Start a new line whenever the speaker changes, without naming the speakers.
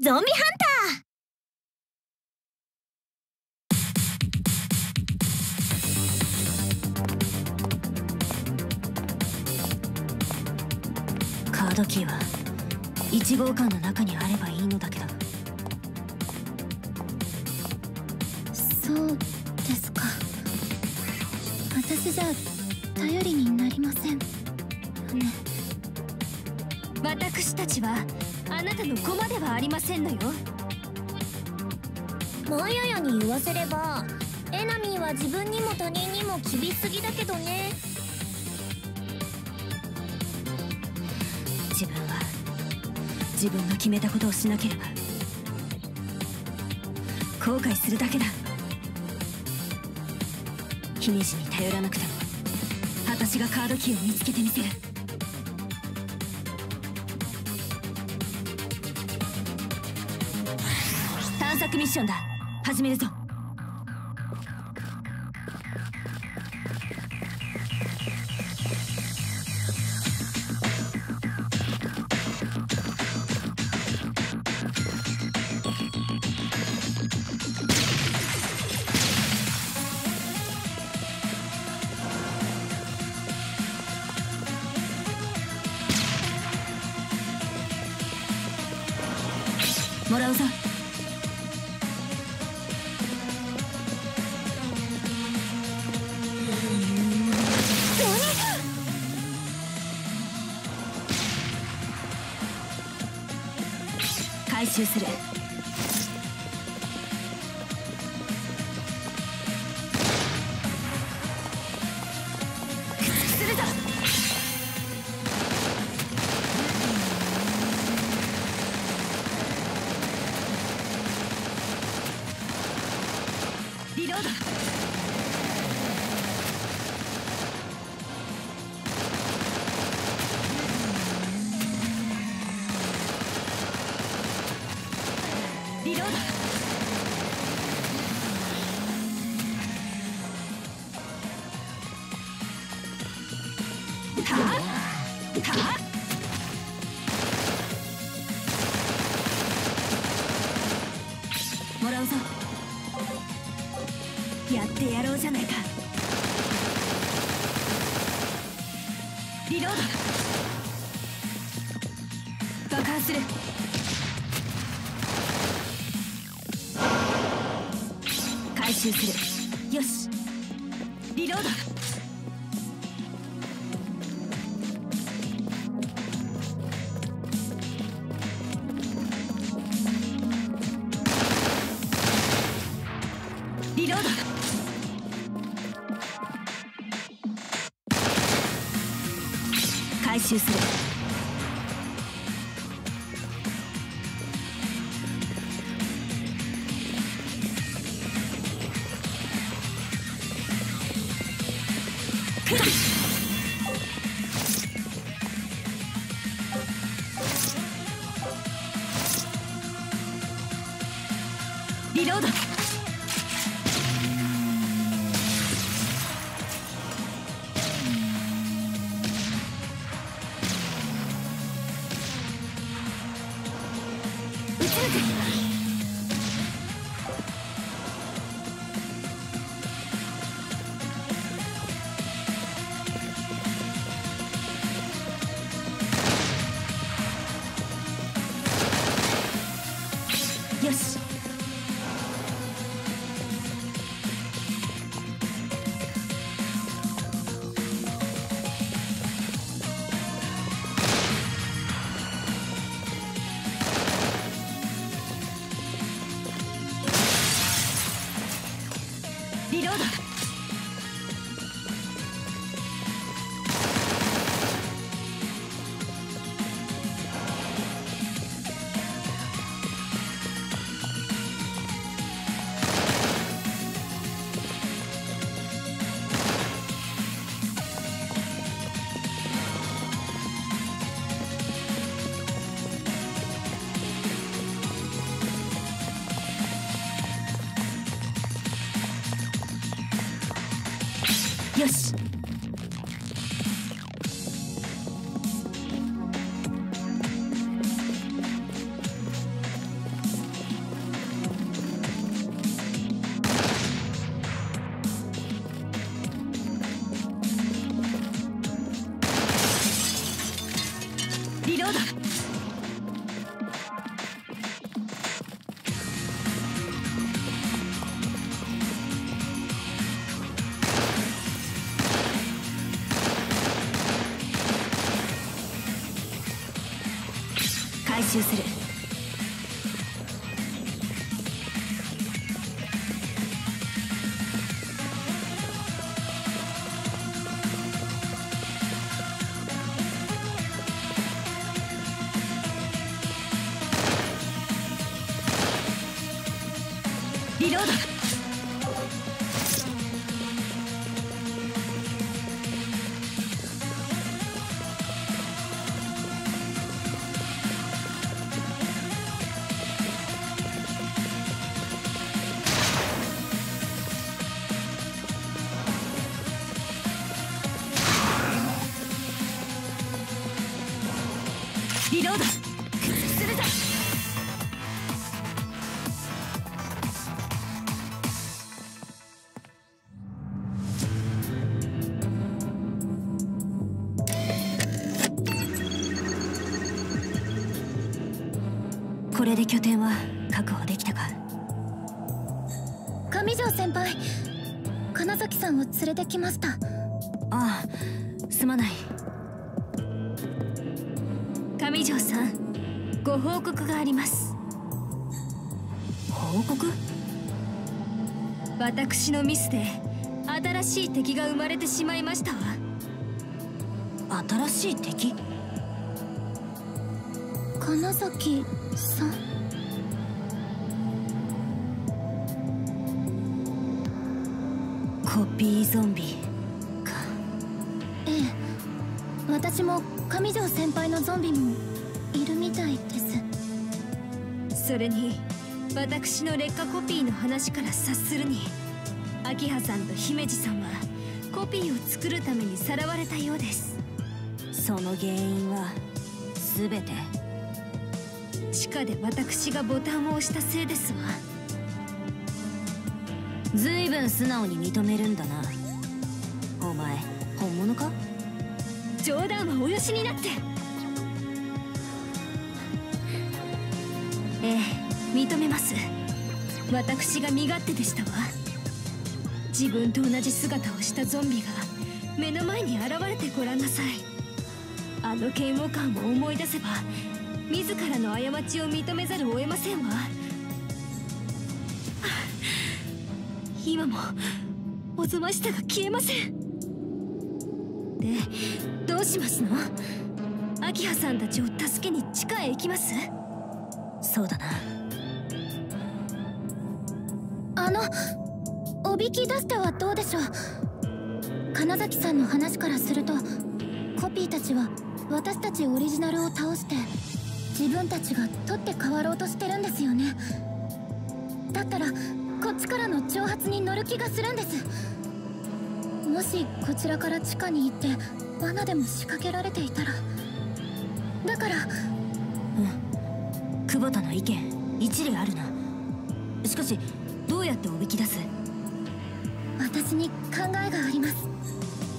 ゾンビハンター。カードキーは1号館の中にあればいいのだけど。
そうですか。私じゃ頼りになりませんね。
私たちはあなたの駒ではありませんのよ。
マヤヤに言わせればエナミーは自分にも他人にも厳しすぎだけどね。
自分は自分の決めたことをしなければ後悔するだけだ。姫路に頼らなくても私がカードキーを見つけてみせる。探索ミッションだ。始めるぞ。もらうぞ。回収する。するぞ。リロード。リロード。もらうぞ。やってやろうじゃないか。リロード。爆破する。回収する。よし。リロード。リロード。回収する。リロード。撃ち抜く。よし。リロード。よし。 習する。リロード。リロード。するぞ。これで拠点は確保できたか。
上条先輩、金崎さんを連れてきました。
ああ、すまない。上条さん、ご報告があります。報告？私のミスで新しい敵が生まれてしまいましたわ。新しい敵？
金崎さん。
コピーゾンビか。
ええ、私も上条先輩のゾンビもいるみたいです。
それに私の劣化コピーの話から察するに、明葉さんと姫路さんはコピーを作るためにさらわれたようです。その原因は全て地下で私がボタンを押したせいですわ。ずいぶん素直に認めるんだな。お前本物か？冗談はおよしになって。ええ、認めます。私が身勝手でしたわ。自分と同じ姿をしたゾンビが目の前に現れてごらんなさい。あの嫌悪感を思い出せば自らの過ちを認めざるを得ませんわ。今もおぞましさが消えません。で、どうしますの？明葉さんたちを助けに地下へ行きます？そうだな。
おびき出してはどうでしょう。金崎さんの話からすると、コピーたちは私たちオリジナルを倒して自分たちが取って代わろうとしてるんですよね。だったらこっちからの挑発に乗る気がするんです。もしこちらから地下に行って罠でも仕掛けられていたら。だから。
久保田の意見一理あるな。しかしどうやっておびき出す？
私に考えがあります。